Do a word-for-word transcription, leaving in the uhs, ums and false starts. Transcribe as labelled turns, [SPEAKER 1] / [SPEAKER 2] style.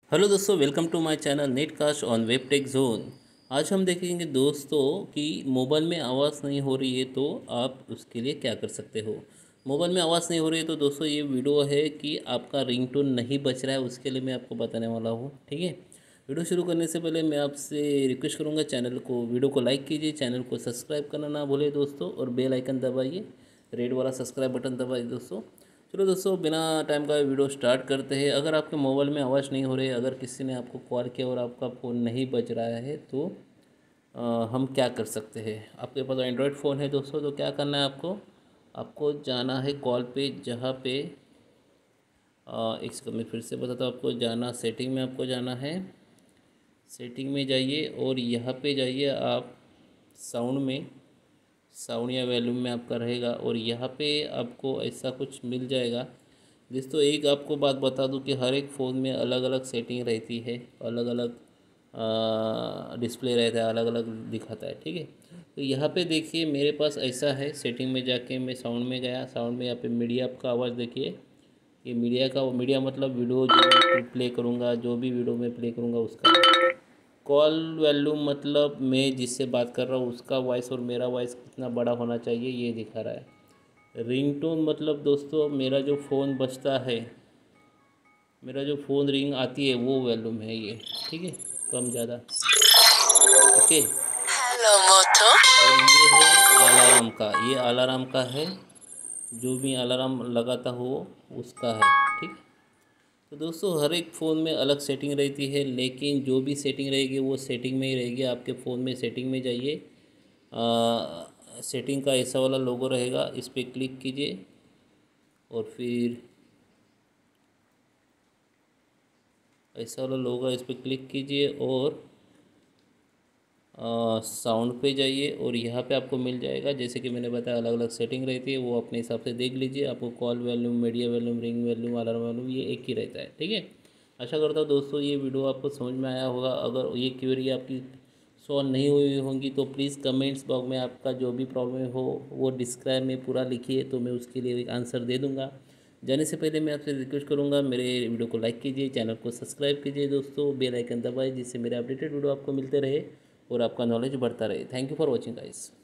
[SPEAKER 1] Hello दोस्तों, welcome to my channel Netcast on Web Tech Zone. आज हम देखेंगे दोस्तों कि मोबाइल में आवाज़ नहीं हो रही है तो आप उसके लिए क्या कर सकते हो। मोबाइल में आवाज़ नहीं हो रही है तो दोस्तों ये वीडियो है कि आपका रिंगटोन नहीं बज रहा है, उसके लिए मैं आपको बताने वाला हूँ। ठीक है, वीडियो शुरू करने से पहले मैं आपसे रिक्वेस्ट करूँगा, चैनल को वीडियो को लाइक कीजिए, चैनल को सब्सक्राइब करना ना भूलिए दोस्तों, और बेल आइकन दबाइए, रेड वाला सब्सक्राइब बटन दबाइए दोस्तों। चलो दोस्तों, बिना टाइम का वीडियो स्टार्ट करते हैं। अगर आपके मोबाइल में आवाज़ नहीं हो रही है, अगर किसी ने आपको कॉल किया और आपका फ़ोन नहीं बज रहा है तो आ, हम क्या कर सकते हैं। आपके पास एंड्रॉयड फ़ोन है दोस्तों, तो क्या करना है आपको आपको जाना है कॉल पे, जहाँ पे आ, एक सेकंड में फिर से बताता हूँ आपको। जाना सेटिंग में, आपको जाना है सेटिंग में जाइए और यहाँ पे जाइए आप साउंड में, साउंड या वॉल्यूम में आपका रहेगा और यहाँ पे आपको ऐसा कुछ मिल जाएगा। दोस्तों एक आपको बात बता दूं कि हर एक फ़ोन में अलग अलग सेटिंग रहती है, अलग अलग डिस्प्ले रहता है, अलग अलग दिखाता है। ठीक है, तो यहाँ पे देखिए मेरे पास ऐसा है। सेटिंग में जाके मैं साउंड में गया, साउंड में यहाँ पे मीडिया का आवाज़ देखिए। ये मीडिया का, मीडिया मतलब वीडियो जो प्ले करूँगा, जो भी वीडियो में प्ले करूँगा उसका। कॉल वॉल्यूम मतलब मैं जिससे बात कर रहा हूँ उसका वॉइस और मेरा वॉइस कितना बड़ा होना चाहिए ये दिखा रहा है। रिंगटोन मतलब दोस्तों मेरा जो फ़ोन बजता है, मेरा जो फ़ोन रिंग आती है वो वॉल्यूम है ये। ठीक है, कम ज़्यादा। Okay,
[SPEAKER 2] hello Moto.
[SPEAKER 1] और ये है अलार्म का, ये अलार्म का है, जो भी अलार्म लगाता हो उसका है। ठीक, तो दोस्तों हर एक फ़ोन में अलग सेटिंग रहती है, लेकिन जो भी सेटिंग रहेगी वो सेटिंग में ही रहेगी। आपके फ़ोन में सेटिंग में जाइए, सेटिंग का ऐसा वाला लोगो रहेगा, इस पर क्लिक कीजिए और फिर ऐसा वाला लोगो इस पर क्लिक कीजिए और साउंड पे जाइए और यहाँ पे आपको मिल जाएगा। जैसे कि मैंने बताया अलग अलग सेटिंग रहती है, वो अपने हिसाब से देख लीजिए। आपको call volume, media volume, ring volume, alarm volume ये एक ही रहता है। ठीक है, आशा करता हूँ दोस्तों ये वीडियो आपको समझ में आया होगा। अगर ये क्वेरी आपकी सॉल्व नहीं हुई होंगी तो प्लीज़ कमेंट्स बॉक्स में आपका जो भी प्रॉब्लम हो वो डिस्क्राइब में पूरा लिखिए, तो मैं उसके लिए एक आंसर दे दूँगा। जाने से पहले मैं आपसे रिक्वेस्ट करूँगा, मेरे वीडियो को लाइक कीजिए, चैनल को सब्सक्राइब कीजिए दोस्तों, बेल आइकन दबाइए, जिससे मेरे अपडेटेड वीडियो आपको मिलते रहे और आपका नॉलेज बढ़ता रहे। Thank you for watching guys.